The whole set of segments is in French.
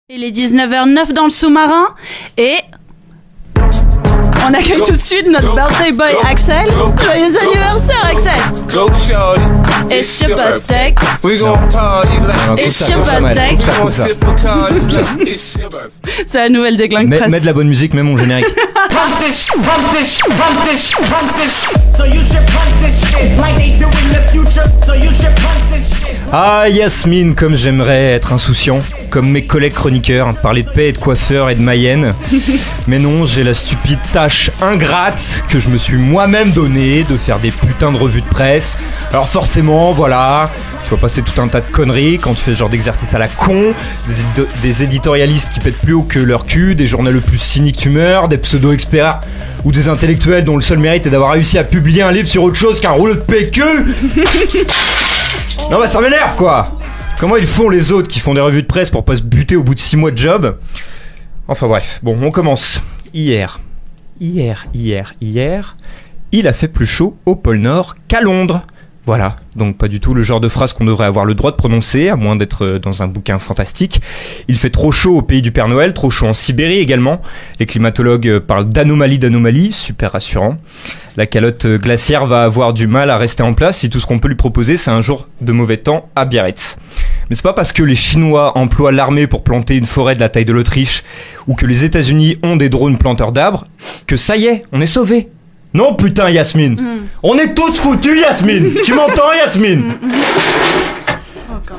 Il est 19h09 dans le sous-marin et on accueille tout de suite notre birthday boy Axel. Joyeux anniversaire Axel. It's your birthday. It's your birthday. C'est la nouvelle des Glingues Press. Mets de la bonne musique, mets mon générique. Ah Yasmine, comme j'aimerais être insouciant, comme mes collègues chroniqueurs, parler de paix et de coiffeur et de Mayenne. Mais non, j'ai la stupide tâche ingrate que je me suis moi-même donnée de faire des putains de revues de presse. Alors forcément, voilà, tu vas passer tout un tas de conneries quand tu fais ce genre d'exercice à la con, des éditorialistes qui pètent plus haut que leur cul, des journaux le plus cyniques tu meurs, des pseudo-experts ou des intellectuels dont le seul mérite est d'avoir réussi à publier un livre sur autre chose qu'un rouleau de PQ. Non bah ça m'énerve quoi. Comment ils font les autres qui font des revues de presse pour pas se buter au bout de 6 mois de job? Enfin bref, bon on commence. Hier, il a fait plus chaud au pôle Nord qu'à Londres. Voilà, donc pas du tout le genre de phrase qu'on devrait avoir le droit de prononcer, à moins d'être dans un bouquin fantastique. Il fait trop chaud au pays du Père Noël, trop chaud en Sibérie également. Les climatologues parlent d'anomalie, super rassurant. La calotte glaciaire va avoir du mal à rester en place si tout ce qu'on peut lui proposer c'est un jour de mauvais temps à Biarritz. Mais c'est pas parce que les Chinois emploient l'armée pour planter une forêt de la taille de l'Autriche ou que les États-Unis ont des drones planteurs d'arbres que ça y est, on est sauvés. Non putain Yasmine, on est tous foutus Yasmine. Tu m'entends Yasmine? Oh God.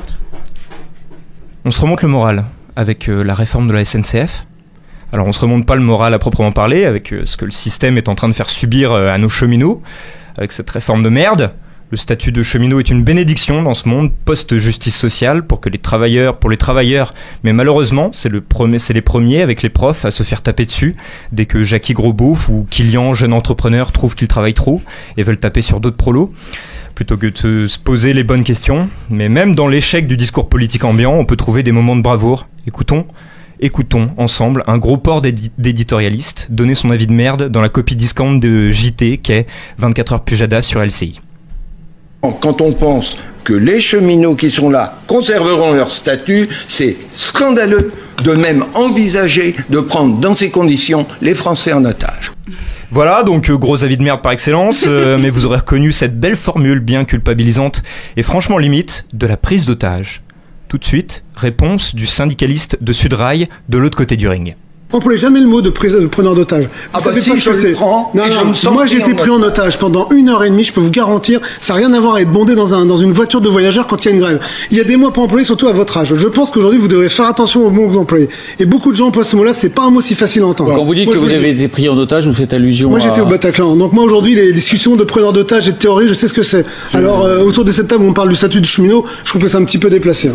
On se remonte le moral avec la réforme de la SNCF. Alors on se remonte pas le moral à proprement parler avec ce que le système est en train de faire subir à nos cheminots avec cette réforme de merde. Le statut de cheminot est une bénédiction dans ce monde post-justice sociale pour les travailleurs, mais malheureusement, c'est les premiers avec les profs à se faire taper dessus dès que Jackie Grosbeauf ou Kylian, jeune entrepreneur, trouvent qu'ils travaillent trop et veulent taper sur d'autres prolos, plutôt que de se poser les bonnes questions. Mais même dans l'échec du discours politique ambiant, on peut trouver des moments de bravoure. Écoutons ensemble un gros port d'éditorialiste donner son avis de merde dans la copie discount de JT qu'est 24 heures Pujada sur LCI. Quand on pense que les cheminots qui sont là conserveront leur statut, c'est scandaleux de même envisager de prendre dans ces conditions les Français en otage. Voilà, donc gros avis de merde par excellence, mais vous aurez reconnu cette belle formule bien culpabilisante et franchement limite de la prise d'otage. Tout de suite, réponse du syndicaliste de Sudrail de l'autre côté du ring. Employez jamais le mot de preneur d'otage. Ah bah si, je le prends. Moi j'ai été pris en otage pendant 1h30, je peux vous garantir, ça n'a rien à voir à être bondé dans une voiture de voyageurs quand il y a une grève. Il y a des mots pour employer, surtout à votre âge. Je pense qu'aujourd'hui vous devrez faire attention aux mots que vous employez. Et beaucoup de gens emploient ce mot-là, c'est pas un mot si facile à entendre. Quand vous dites que vous avez été pris en otage, vous faites allusion Moi j'étais au Bataclan, donc moi aujourd'hui les discussions de preneur d'otage et de théorie, je sais ce que c'est. Alors autour de cette table où on parle du statut du cheminot, je trouve que c'est un petit peu déplacé.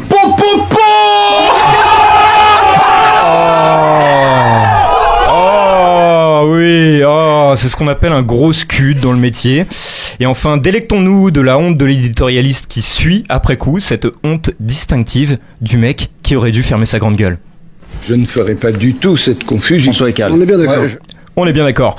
C'est ce qu'on appelle un gros scud dans le métier. Et enfin, délectons-nous de la honte de l'éditorialiste qui suit, après coup, cette honte distinctive du mec qui aurait dû fermer sa grande gueule. Je ne ferai pas du tout cette confusion. On soit calme. On est bien d'accord. Ouais, On est bien d'accord.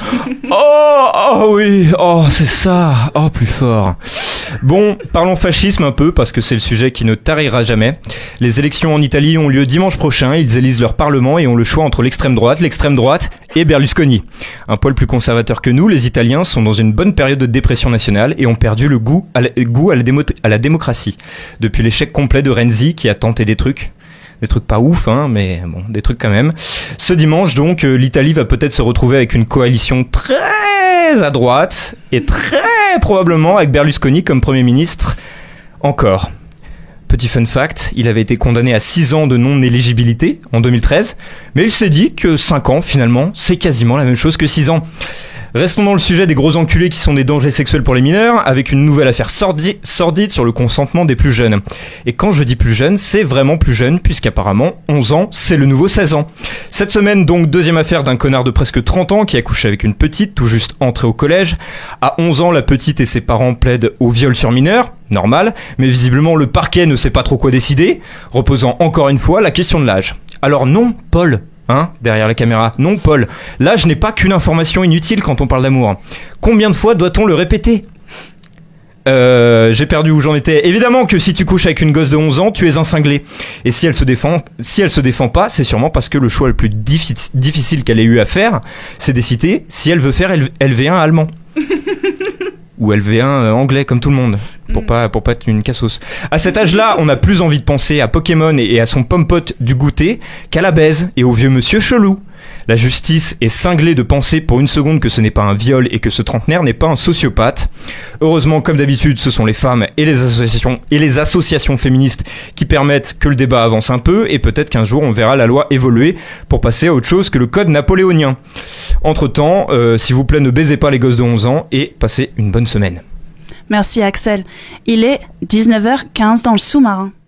C'est ça. Oh, plus fort. Bon, parlons fascisme un peu, parce que c'est le sujet qui ne tarira jamais. Les élections en Italie ont lieu dimanche prochain, ils élisent leur parlement et ont le choix entre l'extrême droite et Berlusconi. Un poil plus conservateur que nous, les Italiens sont dans une bonne période de dépression nationale et ont perdu le goût à la démocratie. Depuis l'échec complet de Renzi qui a tenté des trucs pas ouf, hein, mais bon, des trucs quand même. Ce dimanche, donc, l'Italie va peut-être se retrouver avec une coalition très à droite et très probablement avec Berlusconi comme Premier ministre encore. Petit fun fact, il avait été condamné à 6 ans de non-éligibilité en 2013, mais il s'est dit que 5 ans, finalement, c'est quasiment la même chose que 6 ans. Restons dans le sujet des gros enculés qui sont des dangers sexuels pour les mineurs, avec une nouvelle affaire sordide sur le consentement des plus jeunes. Et quand je dis plus jeune, c'est vraiment plus jeune, puisqu'apparemment, 11 ans, c'est le nouveau 16 ans. Cette semaine, donc, deuxième affaire d'un connard de presque 30 ans qui a couché avec une petite, tout juste entrée au collège. À 11 ans, la petite et ses parents plaident au viol sur mineur, normal, mais visiblement le parquet ne sait pas trop quoi décider, reposant encore une fois la question de l'âge. Alors non, Paul, derrière la caméra. Non, Paul. L'âge n'est pas qu'une information inutile quand on parle d'amour. Combien de fois doit-on le répéter ? j'ai perdu où j'en étais. Évidemment que si tu couches avec une gosse de 11 ans, tu es un cinglé. Et si elle se défend pas, c'est sûrement parce que le choix le plus difficile qu'elle ait eu à faire, c'est décider si elle veut faire LV1 allemand. Ou LV1 anglais, comme tout le monde, pour pas être une cassos. À cet âge-là, on a plus envie de penser à Pokémon et à son pomme-pote du goûter qu'à la baise et au vieux monsieur chelou. La justice est cinglée de penser pour une seconde que ce n'est pas un viol et que ce trentenaire n'est pas un sociopathe. Heureusement, comme d'habitude, ce sont les femmes et les associations féministes qui permettent que le débat avance un peu, et peut-être qu'un jour on verra la loi évoluer pour passer à autre chose que le code napoléonien. Entre-temps, s'il vous plaît, ne baisez pas les gosses de 11 ans et passez une bonne semaine. Merci Axel. Il est 19h15 dans le sous-marin.